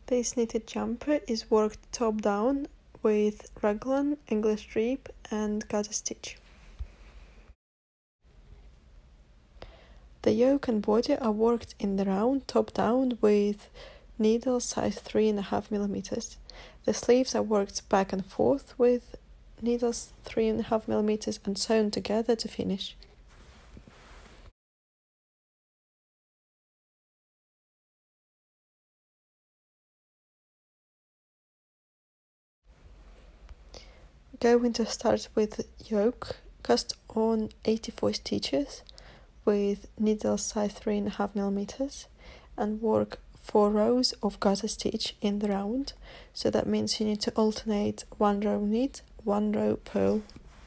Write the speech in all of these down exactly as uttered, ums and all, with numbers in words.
This knitted jumper is worked top down with raglan, English strip and gaza stitch. The yoke and body are worked in the round top down with needle size three and a half millimeters. The sleeves are worked back and forth with needles three and a half millimeters and sewn together to finish. Going to start with yoke, cast on eighty-four stitches with needle size three and a half millimeters and work four rows of gaza stitch in the round. So that means you need to alternate one row knit, one row purl.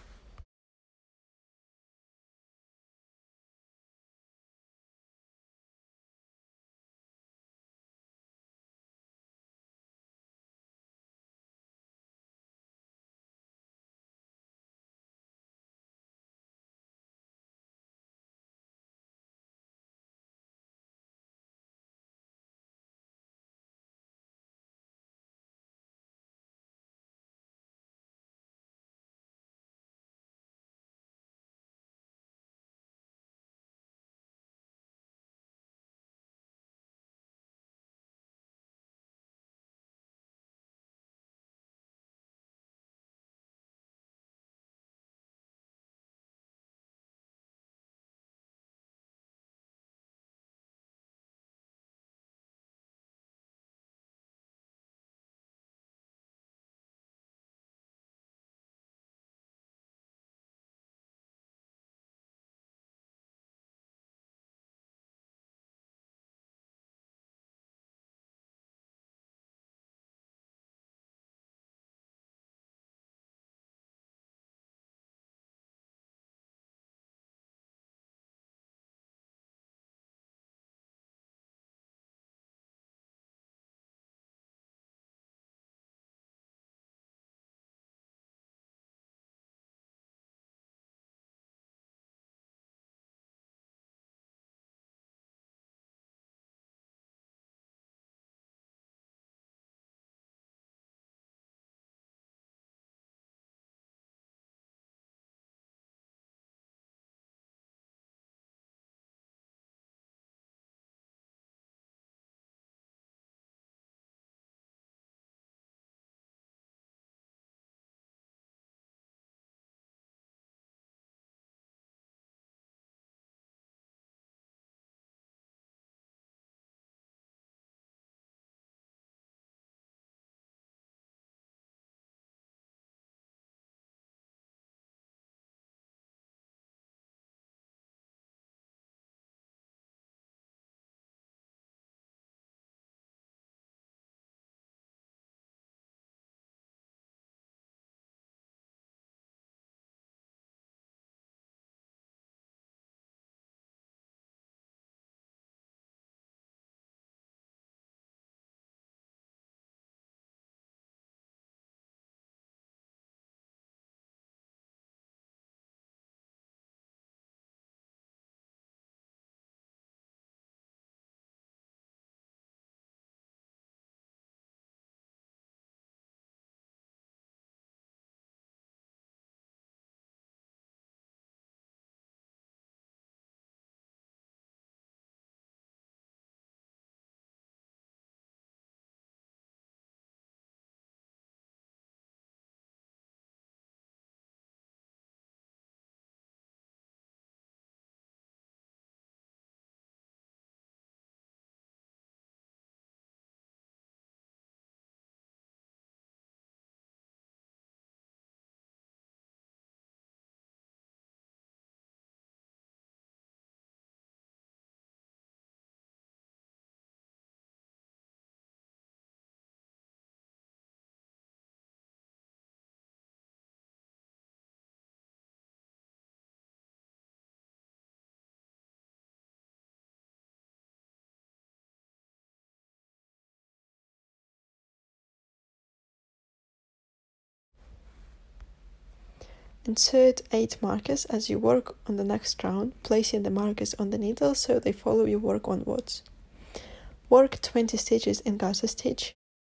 Insert eight markers as you work on the next round, placing the markers on the needle so they follow your work onwards. Work twenty stitches in gaza stitch.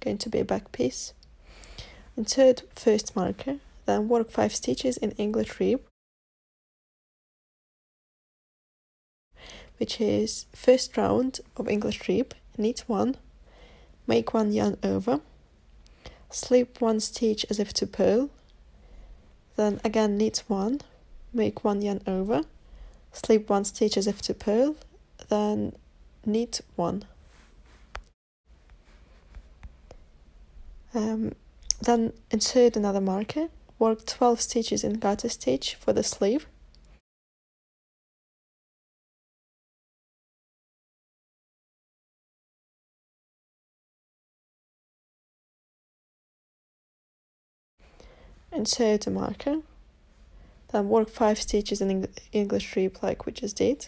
going to be a back piece. Insert first marker, then work five stitches in English rib, which is first round of English rib, knit one, make one yarn over, slip one stitch as if to purl, then again knit one, make one yarn over, slip one stitch as if to purl, then knit one. Um, then insert another marker, work twelve stitches in garter stitch for the sleeve, insert a marker, then work five stitches in English rib like we just did.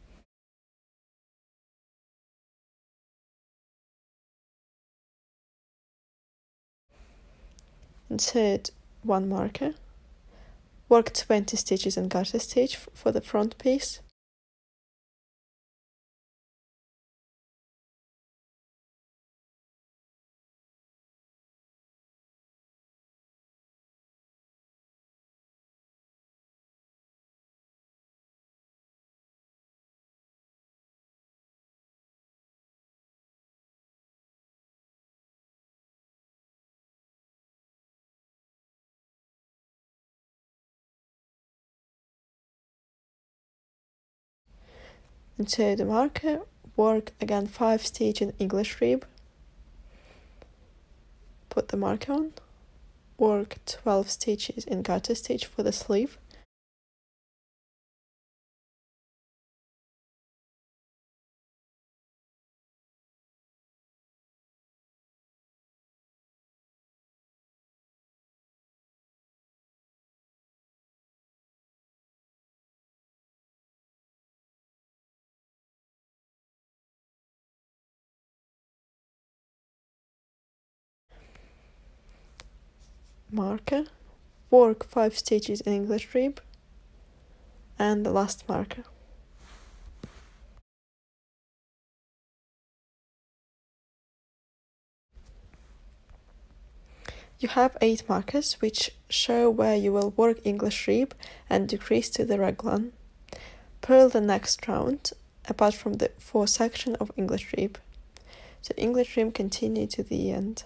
Insert one marker, work twenty stitches in garter stitch for the front piece. Insert the marker, work again five stitches in English rib, put the marker on, work twelve stitches in garter stitch for the sleeve, marker, work five stitches in English rib, and the last marker. You have eight markers which show where you will work English rib and decrease to the raglan. Purl the next round, apart from the four section of English rib. So English rib continue to the end.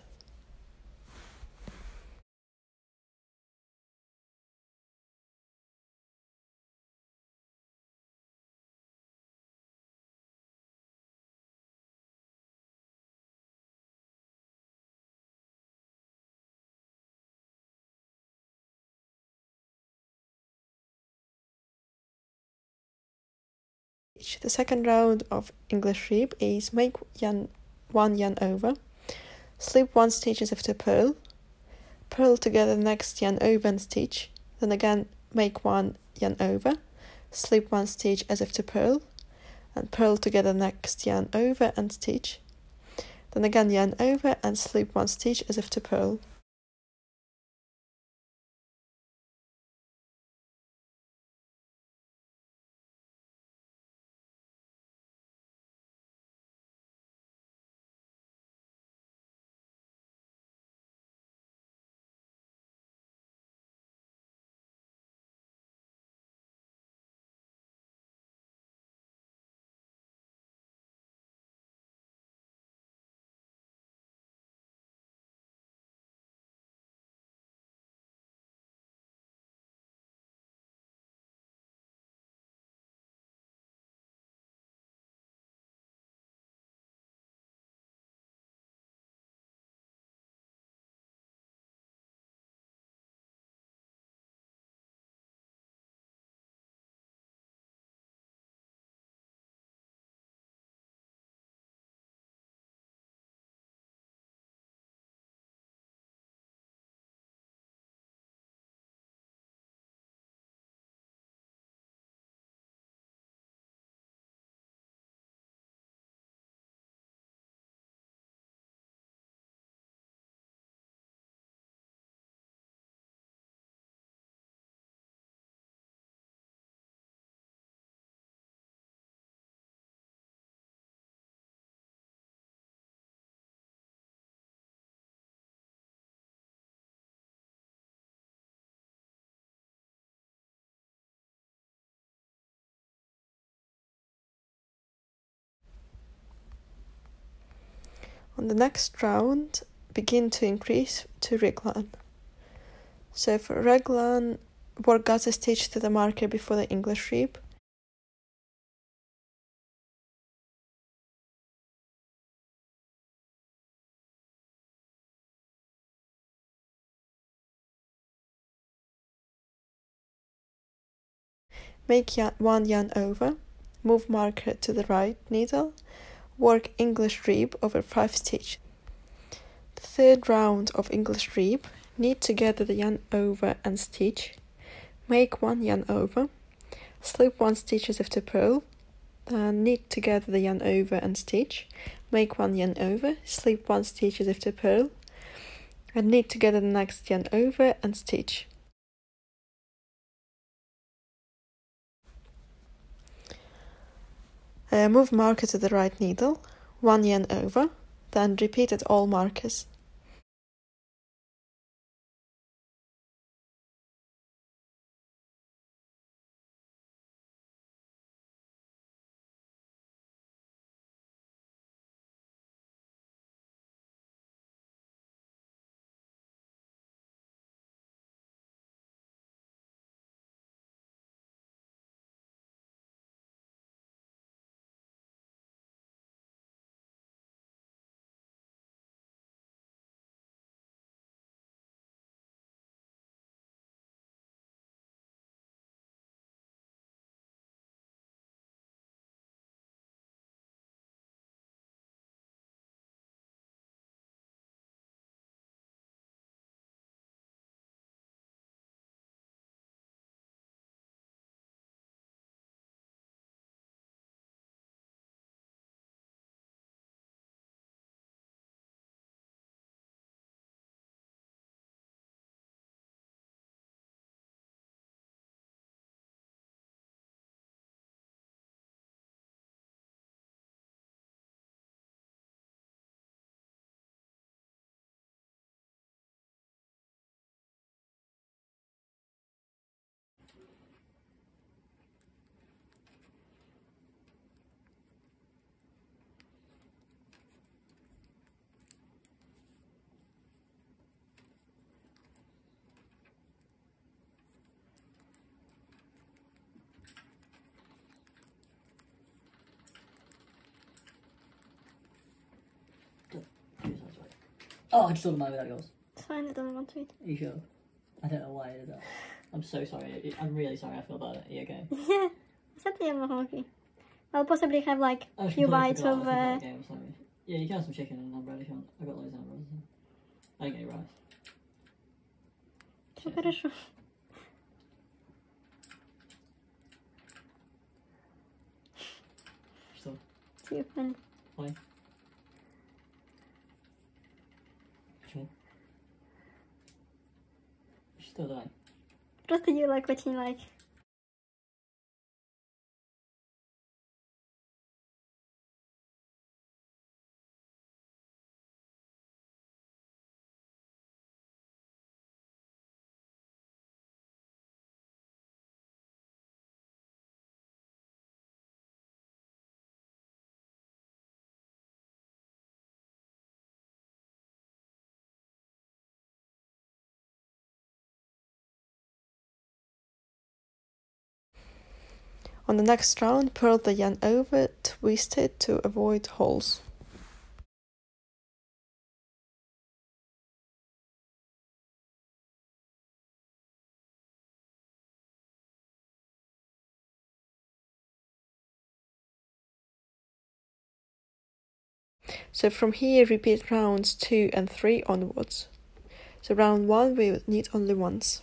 The second round of English rib is make yarn, one yarn over, slip one stitch as if to purl, purl together the next yarn over and stitch, then again make one yarn over, slip one stitch as if to purl, and purl together next yarn over and stitch, then again yarn over and slip one stitch as if to purl. On the next round, begin to increase to raglan. So for raglan, work Gaza stitch to the marker before the English rib. Make one yarn over, move marker to the right needle, work English rib over five stitches. The third round of English rib, knit together the yarn over and stitch, make one yarn over, slip one stitch as if to purl, then knit together the yarn over and stitch, make one yarn over, slip one stitch as if to purl, and knit together the next yarn over and stitch. Uh, move marker to the right needle, one yarn over, then repeat at all markers. Oh, I just don't know where that goes. It's fine, I don't want to eat. Are you sure? I don't know why I did that. I'm so sorry. I'm really sorry I feel about it. Are you okay? Yeah, I said to you I'm hungry. I'll possibly have like a few bites of... Uh... Game, yeah, you can have some chicken and bread if you want. I've got loads of bread. I didn't get any rice. Все хорошо. Что? Типа. Why? Почему? Что, давай? Просто you like очень like. On the next round, purl the yarn over, twist it to avoid holes. So from here, repeat rounds two and three onwards. So round one, we will knit only once.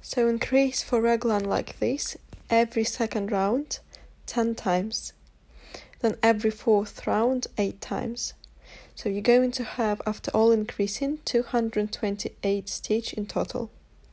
So increase for raglan like this every second round ten times, then every fourth round eight times. So you're going to have, after all increasing, two hundred twenty-eight stitch in total.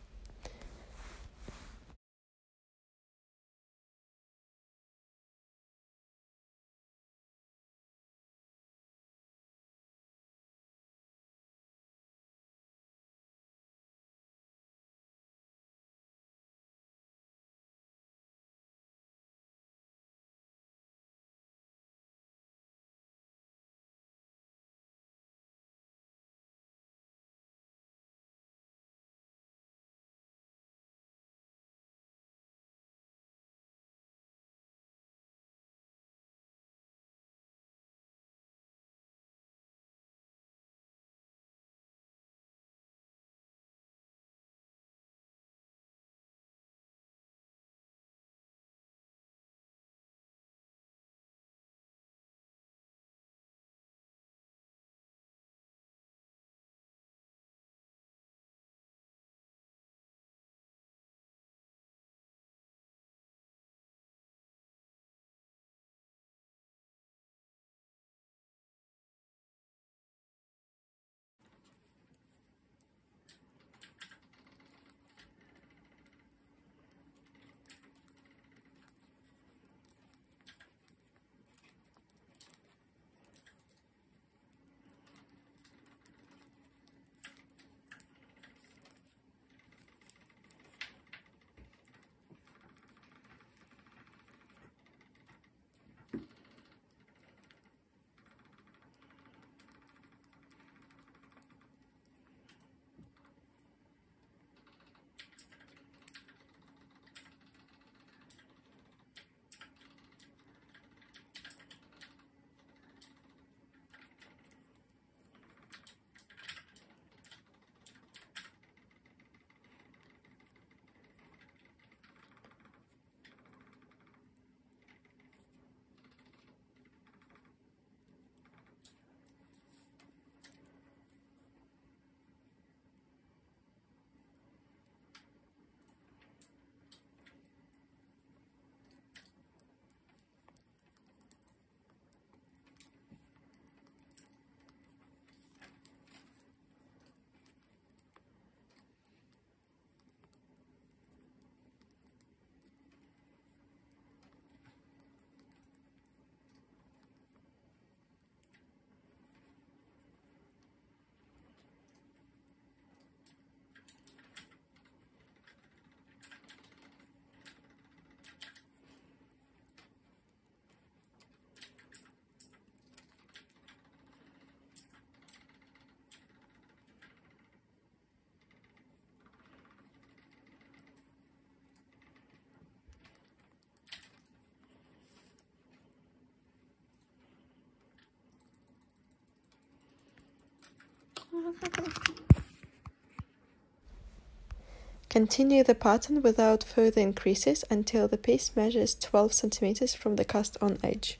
Continue the pattern without further increases until the piece measures twelve centimeters from the cast-on edge.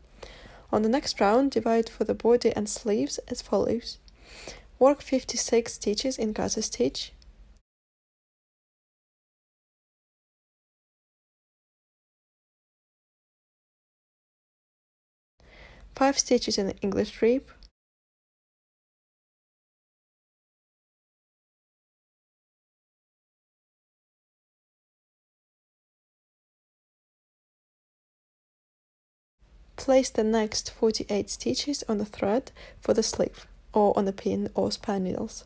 On the next round, divide for the body and sleeves as follows. Work fifty-six stitches in garter stitch, five stitches in English rib, place the next forty-eight stitches on the thread for the sleeve, or on the pin or spare needles.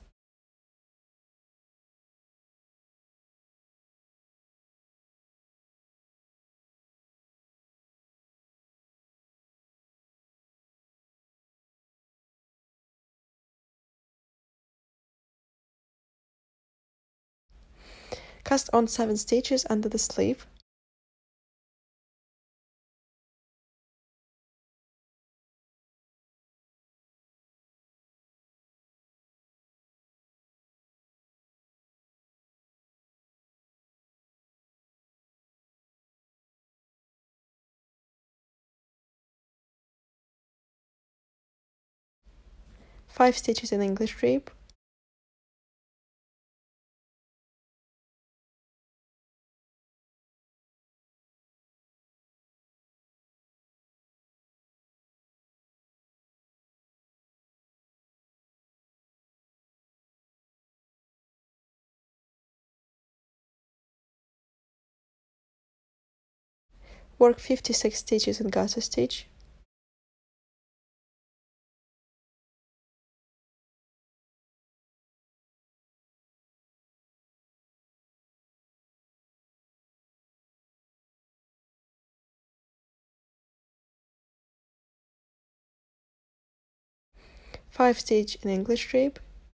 Cast on seven stitches under the sleeve, five stitches in English rib, Work fifty-six stitches in garter stitch. five stitch in English strip.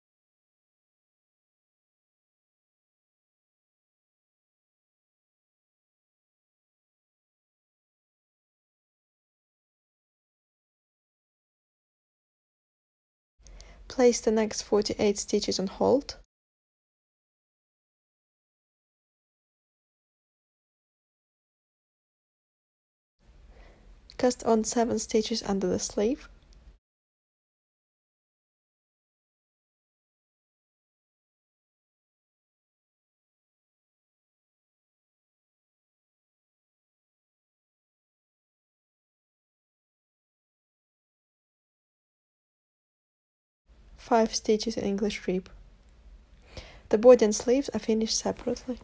Place the next forty-eight stitches on hold. Cast on seven stitches under the sleeve. five stitches in English strip. The body and sleeves are finished separately.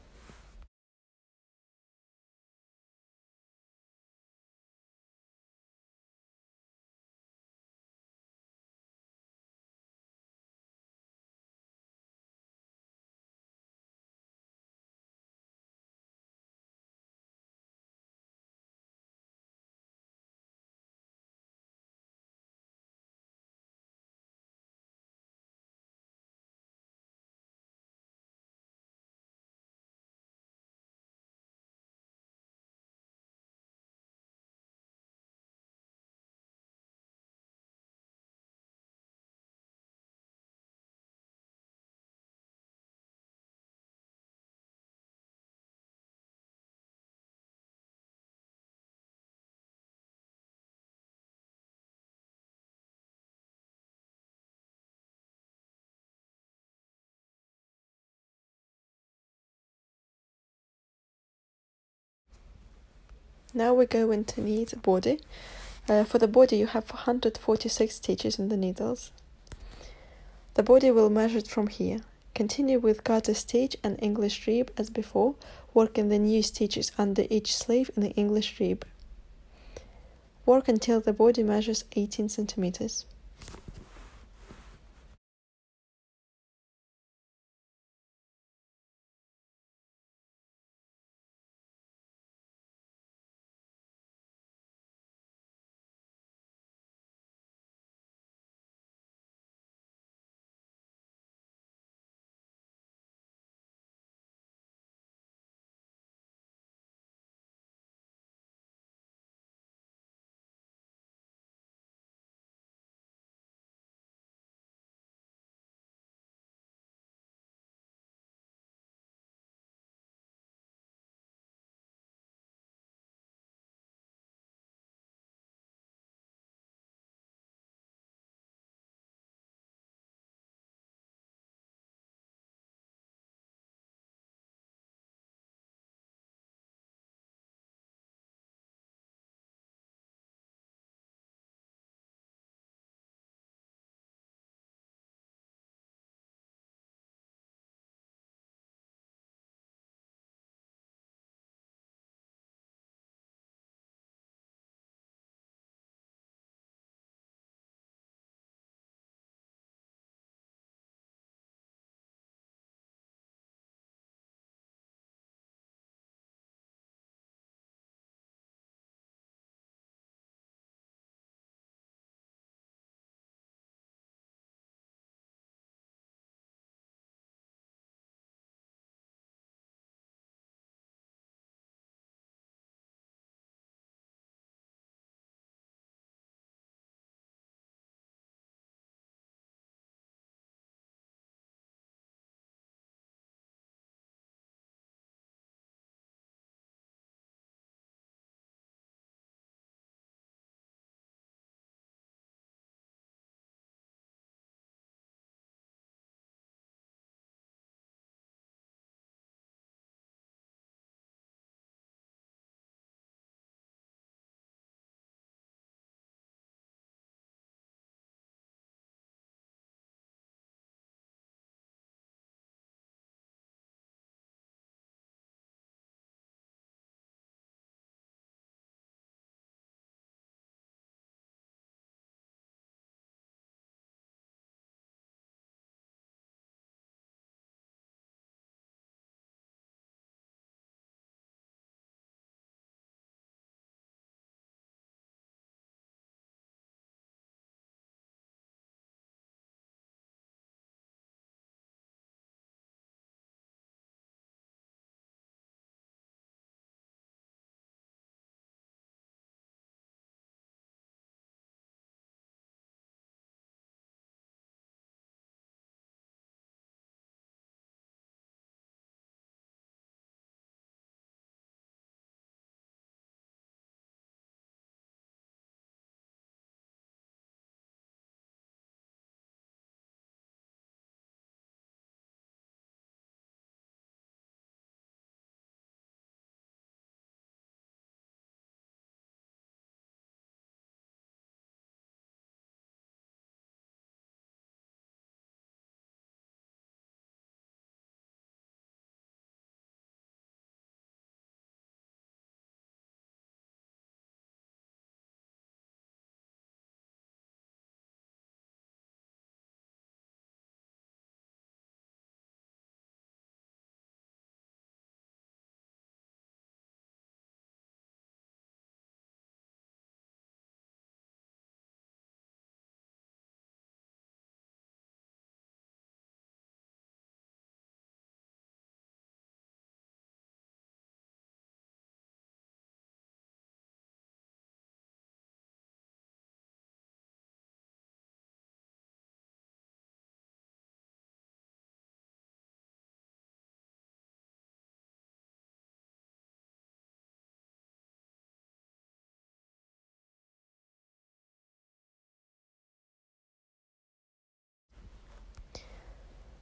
Now we're going to need a body. Uh, for the body you have one hundred forty-six stitches in the needles. The body will measure it from here. Continue with garter stitch and English strip as before, working the new stitches under each sleeve in the English strip. Work until the body measures eighteen centimeters.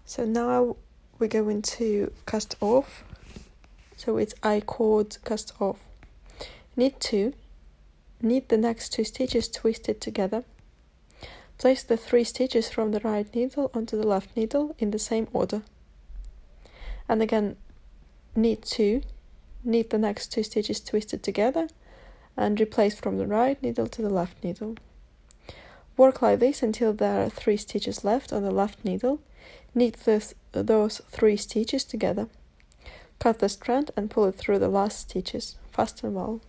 So now we're going to cast off. So it's I cord cast off. Knit two. Knit the next two stitches twisted together. Place the three stitches from the right needle onto the left needle in the same order. And again, knit two. Knit the next two stitches twisted together and replace from the right needle to the left needle. Work like this until there are three stitches left on the left needle. Knit this, those three stitches together. Cut the strand and pull it through the last stitches, fast and well.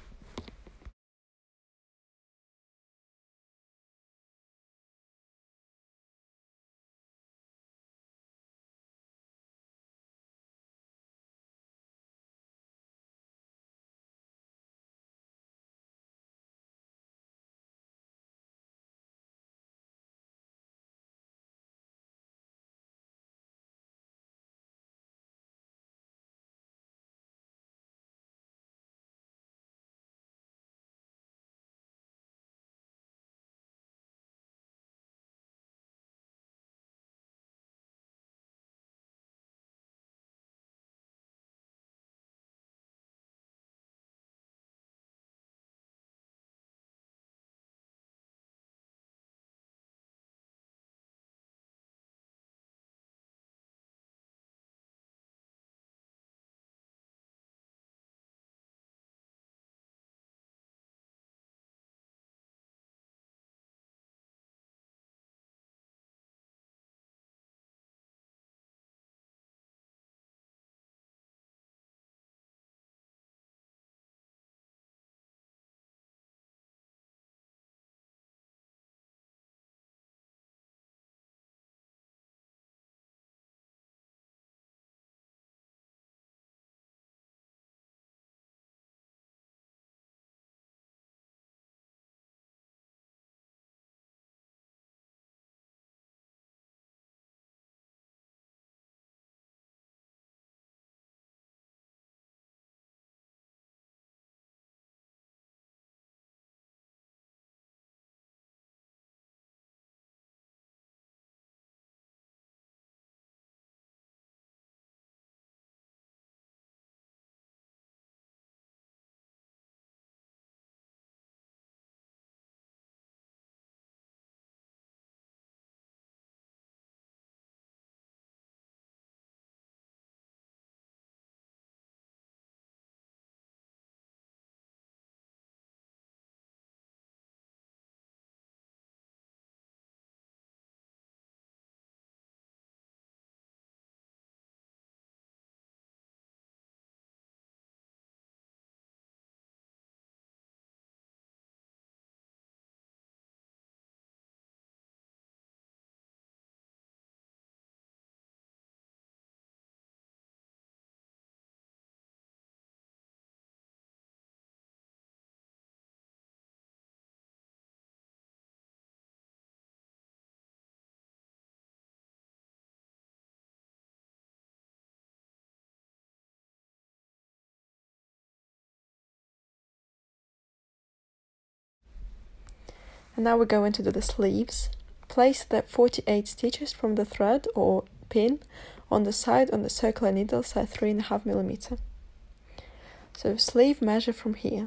And now we're going to do the sleeves. Place the forty-eight stitches from the thread or pin on the side on the circular needle size three and a half millimeter. So sleeve measure from here.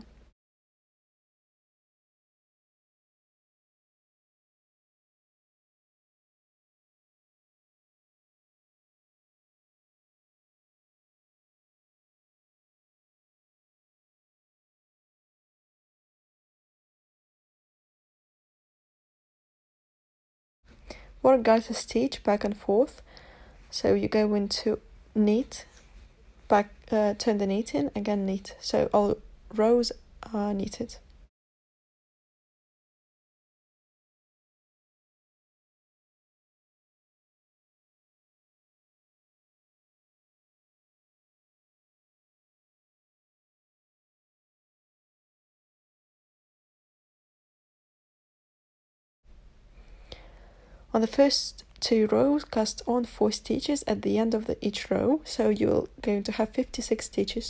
Work garter stitch back and forth. So you go into knit, back, uh, turn the knit in, again knit. So all rows are knitted. On the first two rows, cast on four stitches at the end of the, each row, so you're going to have fifty-six stitches.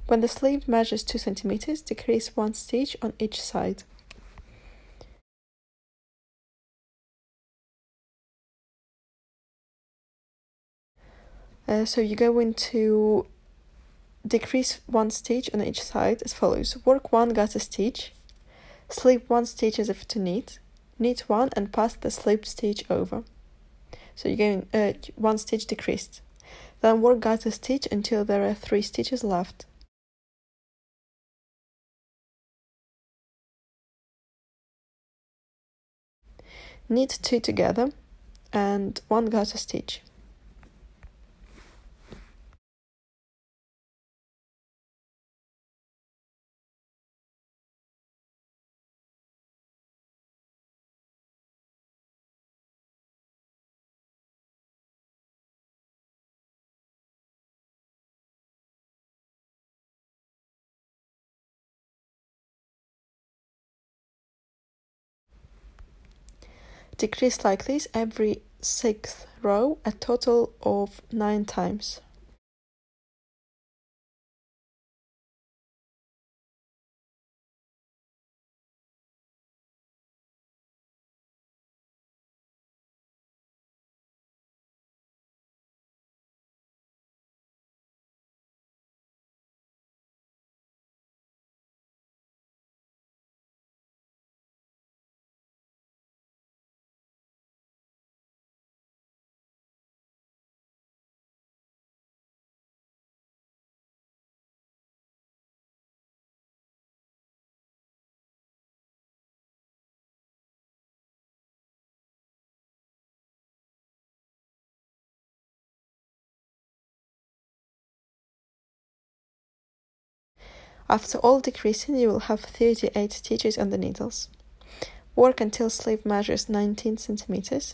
When the sleeve measures two centimeters, decrease one stitch on each side. Uh, so you're going to decrease one stitch on each side as follows. Work one garter stitch, slip one stitch as if to knit, knit one and pass the slipped stitch over. So you're going uh, one stitch decreased. Then work garter stitch until there are three stitches left. Knit two together and one garter stitch. Decrease like this every sixth row, a total of nine times. After all decreasing, you will have thirty-eight stitches on the needles. Work until sleeve measures nineteen centimeters.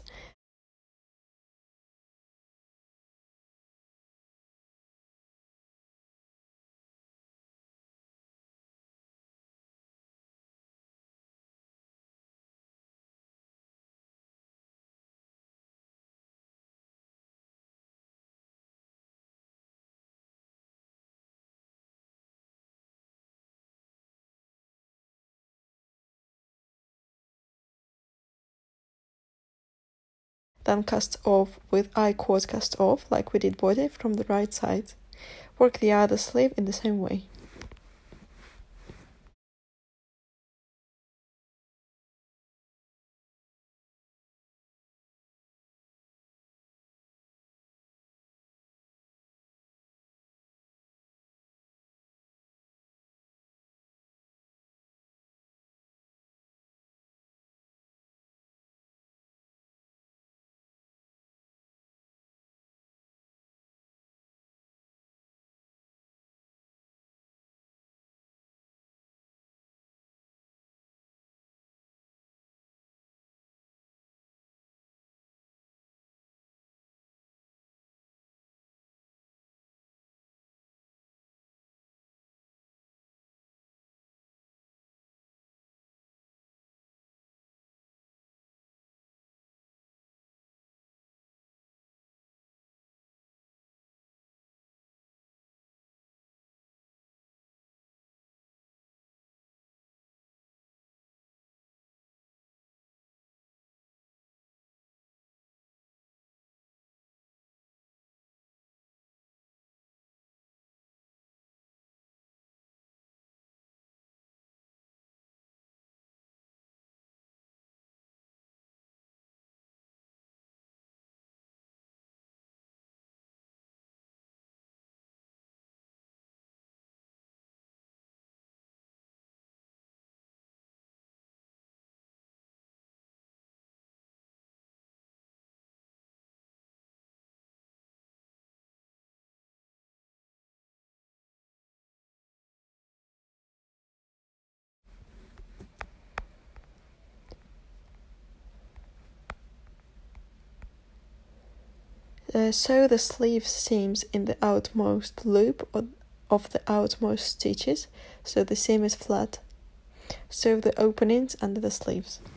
Then cast off with I-cord cast off, like we did body, from the right side. Work the other sleeve in the same way. Uh, sew the sleeve seams in the outmost loop of the outmost stitches, so the seam is flat. Sew the openings under the sleeves.